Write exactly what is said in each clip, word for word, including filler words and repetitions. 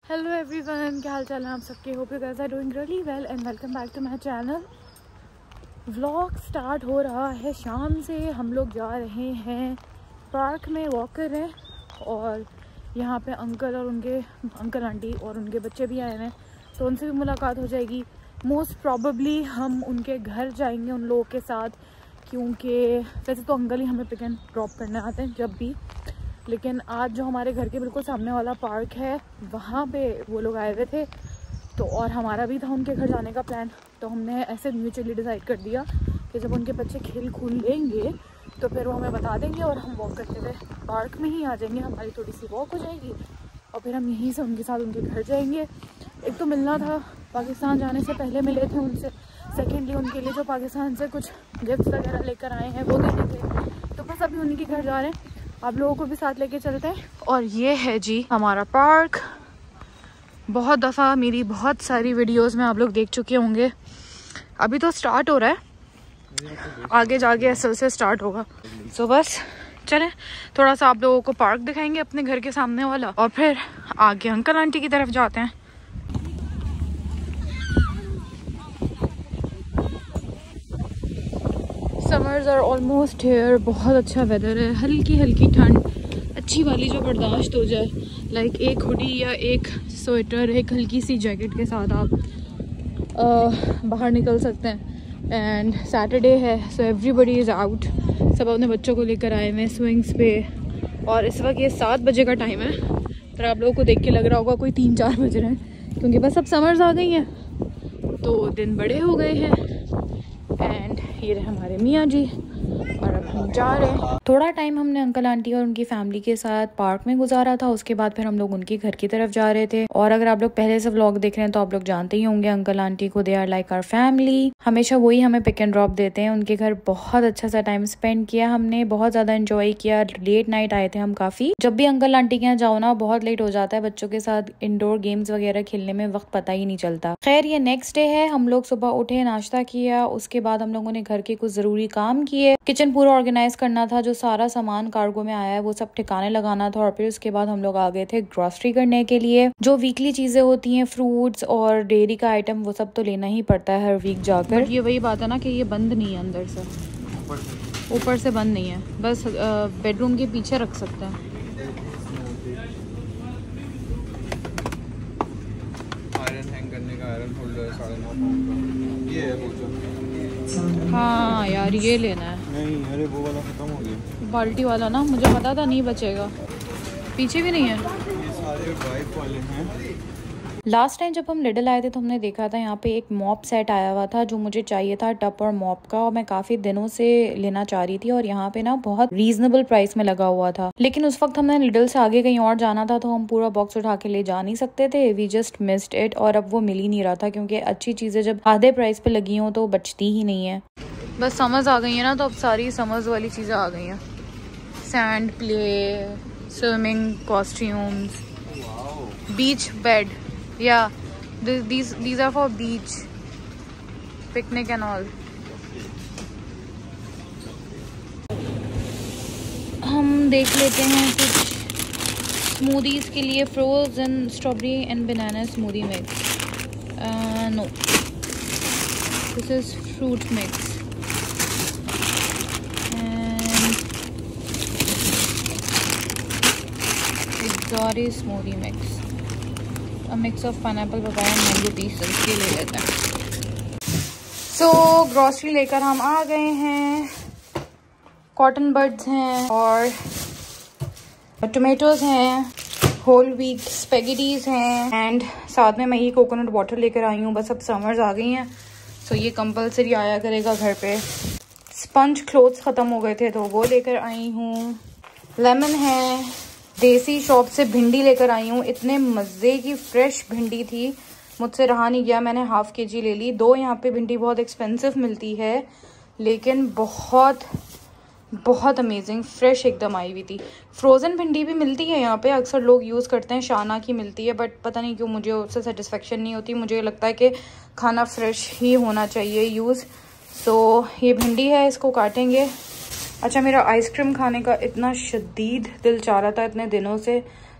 Hello everyone, क्या हाल चाल है आप सबके। Hope you guys are doing really well and welcome back to my channel. Vlog start हो रहा है शाम से। हम लोग जा रहे हैं पार्क में, वॉक कर रहे हैं और यहाँ पे अंकल और उनके अंकल आंटी और उनके बच्चे भी आए हैं, तो उनसे भी मुलाकात हो जाएगी। मोस्ट प्रॉबेबली हम उनके घर जाएंगे उन लोगों के साथ, क्योंकि वैसे तो अंकल ही हमें पिक एंड ड्रॉप करने आते हैं जब भी, लेकिन आज जो हमारे घर के बिल्कुल सामने वाला पार्क है वहाँ पे वो लोग आए हुए थे, तो और हमारा भी था उनके घर जाने का प्लान। तो हमने ऐसे म्यूचुअली डिसाइड कर दिया कि जब उनके बच्चे खेल खूल लेंगे तो फिर वो हमें बता देंगे और हम वॉक करते हुए पार्क में ही आ जाएंगे। हमारी थोड़ी सी वॉक हो जाएगी और फिर हम यहीं से उनके साथ उनके घर जाएंगे। एक तो मिलना था, पाकिस्तान जाने से पहले मिले थे उनसे। सेकेंडली उनके लिए जो पाकिस्तान से कुछ गिफ्ट्स वगैरह लेकर आए हैं वो देने थे। तो बस अभी उन्हीं के घर जा रहे हैं, आप लोगों को भी साथ लेके चलते हैं। और ये है जी हमारा पार्क। बहुत दफ़ा मेरी बहुत सारी वीडियोस में आप लोग देख चुके होंगे। अभी तो स्टार्ट हो रहा है, आगे जाके असल से स्टार्ट होगा। तो बस चलें, थोड़ा सा आप लोगों को पार्क दिखाएंगे अपने घर के सामने वाला, और फिर आगे अंकल आंटी की तरफ जाते हैं। Summers are almost here. बहुत अच्छा वेदर है, हल्की हल्की ठंड अच्छी वाली जो बर्दाश्त हो जाए। लाइक एक हुडी या एक स्वेटर, एक हल्की सी जैकेट के साथ आप आ, बाहर निकल सकते हैं। एंड सैटरडे है, सो एवरीबडी इज़ आउट। सब अपने बच्चों को लेकर आए हुए हैं स्विंग्स पे। और इस वक्त ये सात बजे का टाइम है, पर आप लोगों को देख के लग रहा होगा कोई तीन चार बज रहे हैं, क्योंकि बस अब समर्स आ गई हैं तो दिन बड़े हो गए हैं। एंड ये रहे हमारे मियाँ जी, और अब हम जा रहे हैं। थोड़ा टाइम हमने अंकल आंटी और उनकी फैमिली के साथ पार्क में गुजारा था। उसके बाद फिर हम लोग उनके घर की तरफ जा रहे थे। और अगर आप लोग पहले से व्लॉग देख रहे हैं तो आप लोग जानते ही होंगे अंकल आंटी को, they are like our family. हमेशा वही हमें पिक एंड ड्रॉप देते हैं। उनके घर बहुत अच्छा सा टाइम स्पेंड किया हमने, बहुत ज्यादा एंजॉय किया। लेट नाइट आए थे हम काफी। जब भी अंकल आंटी के यहाँ जाओ ना बहुत लेट हो जाता है, बच्चों के साथ इंडोर गेम्स वगैरह खेलने में वक्त पता ही नहीं चलता। खैर ये नेक्स्ट डे है, हम लोग सुबह उठे, नाश्ता किया, उसके बाद हम लोगों ने घर के कुछ जरूरी काम किए। किचन पूरा ऑर्गेनाइज करना था, जो सारा सामान कार्गो में आया है वो सब ठिकाने लगाना था। और फिर उसके बाद हम लोग आ गए थे ग्रोसरी करने के लिए। जो वीकली चीजें होती हैं, फ्रूट्स और डेयरी का आइटम, वो सब तो लेना ही पड़ता है हर वीक जाकर। ये वही बात है ना कि ये बंद नहीं है अंदर से, ऊपर से बंद नहीं है, बस बेडरूम के पीछे रख सकते हैं। आयरन हैंग करने का आयरन होल्डर है साढ़े नौ पाउंड का। ये है वो। हाँ यार ये लेना है। नहीं अरे वो वाला खत्म हो गया, बाल्टी वाला ना, मुझे पता था नहीं बचेगा। पीछे भी नहीं है, ये सारे वाइप वाले हैं। लास्ट टाइम जब हम लिडल आए थे तो हमने देखा था यहाँ पे एक मॉप सेट आया हुआ था, जो मुझे चाहिए था टप और मॉप का, और मैं काफी दिनों से लेना चाह रही थी। और यहाँ पे ना बहुत रीजनेबल प्राइस में लगा हुआ था, लेकिन उस वक्त हमने लिडल से आगे कहीं और जाना था तो हम पूरा बॉक्स उठा के ले जा नहीं सकते थे। We just missed it. और अब वो मिल ही नहीं रहा था, क्योंकि अच्छी चीजें जब आधे प्राइस पे लगी हो तो बचती ही नहीं है। बस समर्स आ गई है ना, तो अब सारी समर्स वाली चीजें आ गई हैं। Sand play, swimming costumes, beach bed, या these these are for beach picnic and all. हम देख लेते हैं कुछ स्मूदीज के लिए। Frozen strawberry and banana smoothie mix. No, this is fruit mix and exotic smoothie mix. A mix of pineapple, papaya and mango pieces के ले लेते हैं। सो ग्रॉसरी लेकर हम आ गए हैं। कॉटन बड्स हैं और टोमेटोज हैं, होल व्हीट स्पेगेटीज हैं, एंड साथ में मैं ये कोकोनट वाटर लेकर आई हूँ। बस अब समर्स आ गई हैं, सो ये कंपलसरी आया करेगा घर पे। स्पंज क्लोथ्स ख़त्म हो गए थे तो वो लेकर आई हूँ। लेमन है, देसी शॉप से भिंडी लेकर आई हूँ। इतने मज़े की फ्रेश भिंडी थी, मुझसे रहा नहीं गया, मैंने हाफ के जी ले ली। दो यहाँ पे भिंडी बहुत एक्सपेंसिव मिलती है, लेकिन बहुत बहुत अमेजिंग फ्रेश एकदम आई हुई थी। फ्रोज़न भिंडी भी मिलती है यहाँ पे, अक्सर लोग यूज़ करते हैं, शाना की मिलती है, बट पता नहीं क्यों मुझे उससे सेटिस्फेक्शन नहीं होती। मुझे लगता है कि खाना फ्रेश ही होना चाहिए यूज़। सो ये भिंडी है, इसको काटेंगे। अच्छा, मेरा आइसक्रीम खाने का इतना शदीद दिल चाह रहा था इतने दिनों से,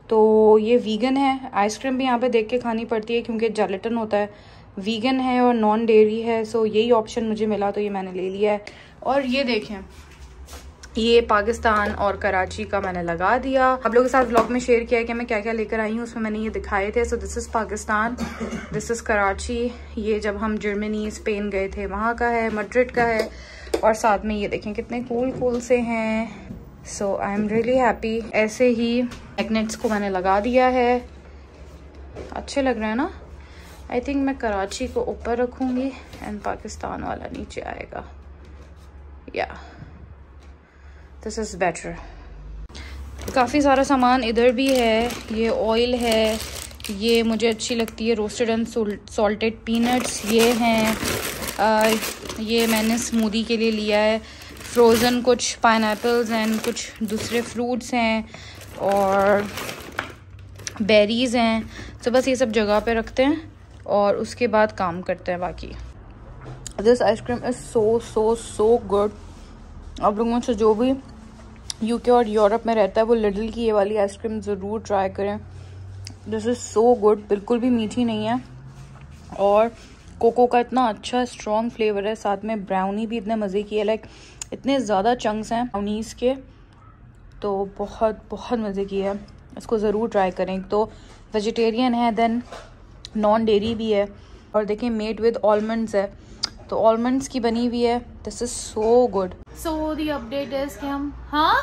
तो ये वीगन है। आइसक्रीम भी यहाँ पे देख के खानी पड़ती है क्योंकि जेलेटिन होता है। वीगन है और नॉन डेयरी है, सो यही ऑप्शन मुझे मिला तो ये मैंने ले लिया है। और ये देखें, ये पाकिस्तान और कराची का मैंने लगा दिया। आप लोगों के साथ व्लॉग में शेयर किया है कि मैं क्या क्या लेकर आई हूँ, उसमें मैंने ये दिखाए थे। So this is Pakistan, this is Karachi. ये जब हम जर्मनी स्पेन गए थे वहाँ का है, मैड्रिड का है। और साथ में ये देखें कितने कूल कूल से हैं। So I am really happy. ऐसे ही मैग्नेट्स को मैंने लगा दिया है, अच्छे लग रहे हैं ना। आई थिंक मैं कराची को ऊपर रखूँगी एंड पाकिस्तान वाला नीचे आएगा। या दिस इज़ बेटर। काफ़ी सारा सामान इधर भी है। ये ऑयल है, ये मुझे अच्छी लगती है, रोस्टेड एंड सॉल्टेड पीनट्स ये हैं। आ, ये मैंने स्मूदी के लिए लिया है। फ्रोज़न कुछ पाइनएप्पल्स एंड कुछ दूसरे फ्रूट्स हैं और बेरीज़ हैं। तो बस ये सब जगह पे रखते हैं और उसके बाद काम करते हैं बाकी। This ice cream is so so so good. आप लोगों से जो भी यूके और यूरोप में रहता है वो लिडल की ये वाली आइसक्रीम ज़रूर ट्राई करें। दिस इज़ सो गुड, बिल्कुल भी मीठी नहीं है और कोको का इतना अच्छा स्ट्रॉन्ग फ्लेवर है। साथ में ब्राउनी भी इतने मज़े की है, लाइक इतने ज़्यादा चंक्स हैं ब्राउनीज़ के, तो बहुत बहुत मज़े की है। इसको ज़रूर ट्राई करें। तो वेजिटेरियन है, देन नॉन डेयरी भी है और देखें मेड विद आलमंड्स है, तो आलमंड्स की बनी हुई है। This is so good. So the update is कि हम हाँ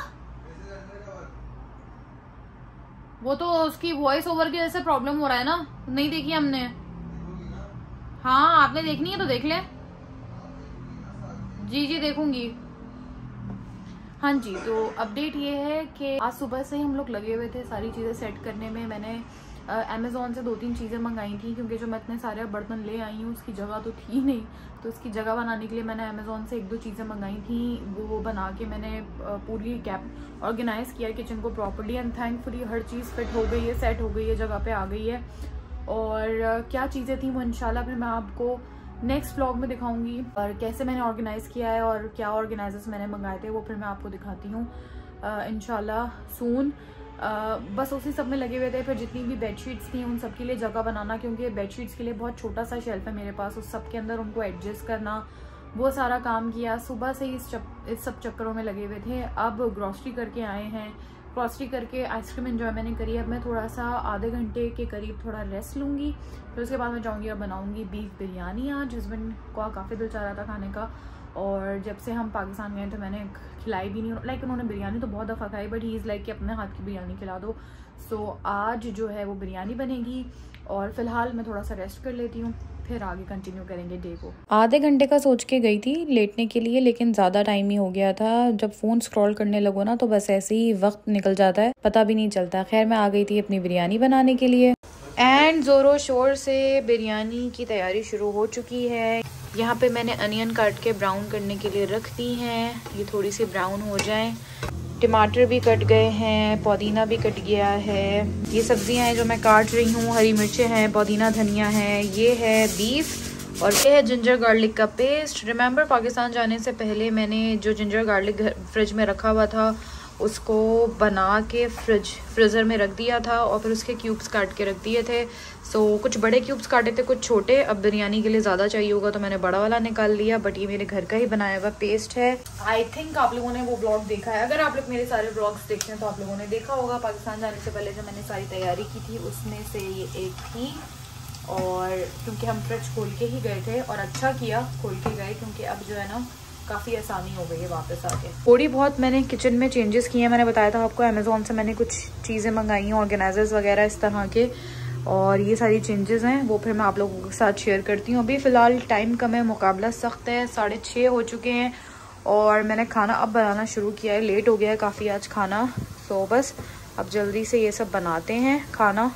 वो तो उसकी वॉइस ओवर की वजह से प्रॉब्लम हो रहा है ना, नहीं देखी हमने। हाँ आपने देखनी है तो देख ले। जी जी देखूंगी। हाँ जी, तो अपडेट ये है कि आज सुबह से ही हम लोग लगे हुए थे सारी चीज़ें सेट करने में। मैंने अमेज़ॉन से दो तीन चीज़ें मंगाई थी क्योंकि जो मैं इतने सारे बर्तन ले आई हूँ उसकी जगह तो थी नहीं, तो उसकी जगह बनाने के लिए मैंने अमेज़ॉन से एक दो चीज़ें मंगाई थी। वो बना के मैंने पूरी कैप ऑर्गेनाइज़ किया किचन को प्रॉपर्ली एंड थैंकफुली हर चीज़ फिट हो गई है, सेट हो गई है, जगह पे आ गई है। और क्या चीज़ें थी वो इंशाल्लाह फिर मैं आपको नेक्स्ट व्लॉग में दिखाऊंगी, और कैसे मैंने ऑर्गेनाइज़ किया है और क्या ऑर्गेनाइजर्स मैंने मंगाए थे वो फिर मैं आपको दिखाती हूँ इंशाल्लाह सून। बस उसी सब में लगे हुए थे। फिर जितनी भी बेडशीट्स थी उन सब के लिए जगह बनाना, क्योंकि बेडशीट्स के लिए बहुत छोटा सा शेल्फ है मेरे पास, उस सब के अंदर उनको एडजस्ट करना, वो सारा काम किया। सुबह से ही इस, इस सब चक्करों में लगे हुए थे। अब ग्रॉसरी करके आए हैं, ग्रॉसरी करके आइसक्रीम एंजॉय मैंने करी। अब मैं थोड़ा सा आधे घंटे के करीब थोड़ा रेस्ट लूँगी, फिर उसके बाद मैं जाऊँगी और बनाऊँगी बीफ बिरयानी। आज हस्बैंड का काफ़ी दिल चाह रहा था खाने का, और जब से हम पाकिस्तान गए तो मैंने खिलाई भी नहीं। लाइक उन्होंने बिरयानी तो बहुत दफ़ा खाई, बट ही इज़ लाइक कि अपने हाथ की बिरयानी खिला दो। सो so, आज जो है वो बिरयानी बनेगी, और फिलहाल मैं थोड़ा सा रेस्ट कर लेती हूँ, फिर आगे कंटिन्यू करेंगे डे को। आधे घंटे का सोच के गई थी लेटने के लिए, लेकिन ज़्यादा टाइम ही हो गया था। जब फ़ोन स्क्रॉल करने लगो ना तो बस ऐसे ही वक्त निकल जाता है, पता भी नहीं चलता। खैर मैं आ गई थी अपनी बिरयानी बनाने के लिए, एंड ज़ोरों शोर से बिरयानी की तैयारी शुरू हो चुकी है। यहाँ पे मैंने अनियन काट के ब्राउन करने के लिए रख दी हैं, ये थोड़ी सी ब्राउन हो जाएं। टमाटर भी कट गए हैं, पुदीना भी कट गया है। ये सब्जियां हैं जो मैं काट रही हूँ, हरी मिर्चें हैं, पुदीना धनिया है, ये है बीफ, और ये है जिंजर गार्लिक का पेस्ट। रिमेंबर पाकिस्तान जाने से पहले मैंने जो जिंजर गार्लिक फ्रिज में रखा हुआ था उसको बना के फ्रिज फ्रीज़र में रख दिया था, और फिर उसके क्यूब्स काट के रख दिए थे। सो so, कुछ बड़े क्यूब्स काटे थे, कुछ छोटे। अब बिरयानी के लिए ज़्यादा चाहिए होगा तो मैंने बड़ा वाला निकाल लिया, बट ये मेरे घर का ही बनाया हुआ पेस्ट है। आई थिंक आप लोगों ने वो ब्लॉग देखा है। अगर आप लोग मेरे सारे ब्लॉग्स देखते हैं तो आप लोगों ने देखा होगा। पाकिस्तान जाने से पहले जो मैंने सारी तैयारी की थी उसमें से ये एक थी, और क्योंकि हम फ्रिज खोल के ही गए थे, और अच्छा किया खोल के गए, क्योंकि अब जो है ना काफ़ी आसानी हो गई है वापस आके। थोड़ी बहुत मैंने किचन में चेंजेस किए हैं। मैंने बताया था आपको अमेज़ॉन से मैंने कुछ चीज़ें मंगाई हैं, ऑर्गेनाइजर्स वगैरह इस तरह के, और ये सारी चेंजेस हैं वो फिर मैं आप लोगों के साथ शेयर करती हूँ। अभी फ़िलहाल टाइम कम है, मुकाबला सख्त है, साढ़े छः हो चुके हैं, और मैंने खाना अब बनाना शुरू किया है। लेट हो गया है काफ़ी आज खाना, तो बस अब जल्दी से ये सब बनाते हैं खाना।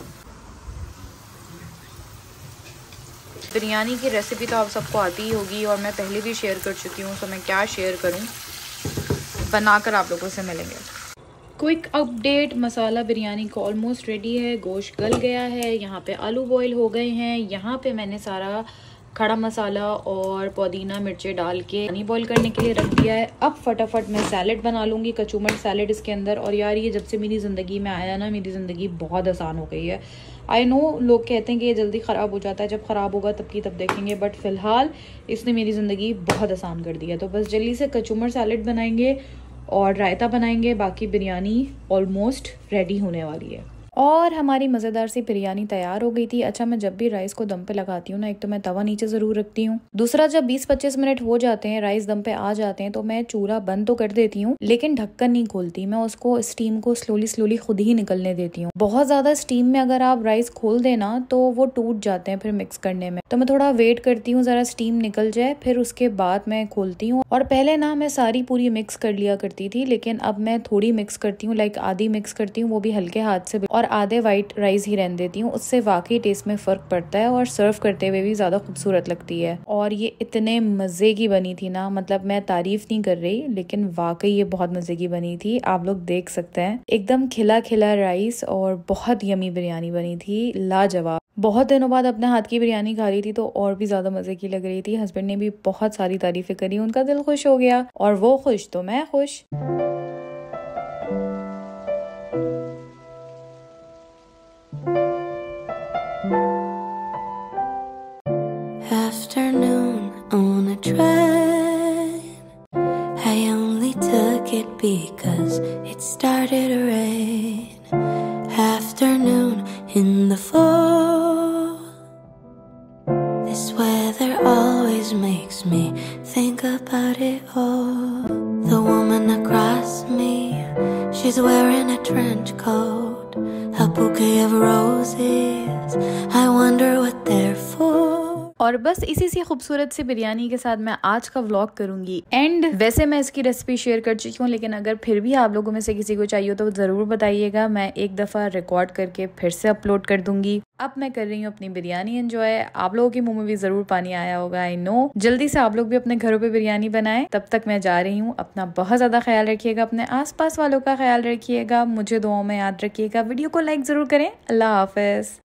बिरयानी की रेसिपी तो आप सबको आती ही होगी, और मैं पहले भी शेयर कर चुकी हूँ, तो मैं क्या शेयर करूँ, बनाकर आप लोगों से मिलेंगे। क्विक अपडेट, मसाला बिरयानी का ऑलमोस्ट रेडी है, गोश्त गल गया है, यहाँ पे आलू बॉईल हो गए हैं। यहाँ पे मैंने सारा खड़ा मसाला और पुदीना मिर्चें डाल के पानी बॉईल करने के लिए रख दिया है। अब फटाफट मैं सैलेड बना लूँगी, कचूमर सैलेड इसके अंदर। और यार ये जब से मेरी ज़िंदगी में आया ना, मेरी ज़िंदगी बहुत आसान हो गई है। आई नो लोग कहते हैं कि ये जल्दी ख़राब हो जाता है, जब ख़राब होगा तब की तब देखेंगे, बट फ़िलहाल इसने मेरी ज़िंदगी बहुत आसान कर दी है। तो बस जल्दी से कचूमर सैलेड बनाएंगे और रायता बनाएंगे, बाकी बिरयानी ऑलमोस्ट रेडी होने वाली है। और हमारी मज़ेदार सी बिरयानी तैयार हो गई थी। अच्छा, मैं जब भी राइस को दम पे लगाती हूँ ना, एक तो मैं तवा नीचे ज़रूर रखती हूँ, दूसरा जब बीस पच्चीस मिनट हो जाते हैं, राइस दम पे आ जाते हैं, तो मैं चूल्हा बंद तो कर देती हूँ, लेकिन ढक्कन नहीं खोलती। मैं उसको स्टीम को स्लोली स्लोली खुद ही निकलने देती हूँ। बहुत ज़्यादा स्टीम में अगर आप राइस खोल देना तो वो टूट जाते हैं फिर मिक्स करने में। तो मैं थोड़ा वेट करती हूँ ज़रा स्टीम निकल जाए, फिर उसके बाद मैं खोलती हूँ। और पहले ना मैं सारी पूरी मिक्स कर लिया करती थी, लेकिन अब मैं थोड़ी मिक्स करती हूँ, लाइक आधी मिक्स करती हूँ, वो भी हल्के हाथ से, और आधे वाइट राइस ही रहने देती हूँ। उससे वाकई टेस्ट में फ़र्क पड़ता है और सर्व करते हुए भी ज़्यादा खूबसूरत लगती है। और ये इतने मज़े की बनी थी ना, मतलब मैं तारीफ़ नहीं कर रही, लेकिन वाकई ये बहुत मज़े की बनी थी। आप लोग देख सकते हैं, एकदम खिला खिला राइस और बहुत यमी बिरयानी बनी थी, लाजवाब। बहुत दिनों बाद अपने हाथ की बिरयानी खा रही थी तो और भी ज़्यादा मज़े की लग रही थी। हस्बैंड ने भी बहुत सारी तारीफ़ें करी, उनका दिल खुश हो गया, और वो खुश तो मैं खुश। Afternoon on a train, I only took it because it started to rain. Afternoon in the fall, this weather always makes me think about it all. The woman across me, she's wearing a trench coat, a bouquet of roses, I wonder what they're for. और बस इसी सी खूबसूरत सी बिरयानी के साथ मैं आज का vlog करूंगी एंड। वैसे मैं इसकी रेसिपी शेयर कर चुकी हूँ, लेकिन अगर फिर भी आप लोगों में से किसी को चाहिए तो ज़रूर बताइएगा, मैं एक दफ़ा रिकॉर्ड करके फिर से अपलोड कर दूंगी। अब मैं कर रही हूँ अपनी बिरयानी एंजॉय। आप लोगों के मुंह में भी ज़रूर पानी आया होगा, आई नो। जल्दी से आप लोग भी अपने घरों पर बिरयानी बनाएं। तब तक मैं जा रही हूँ। अपना बहुत ज़्यादा ख्याल रखिएगा, अपने आस पास वालों का ख्याल रखिएगा, मुझे दुआओं में याद रखिएगा। वीडियो को लाइक ज़रूर करें। अल्लाह हाफ़िज़।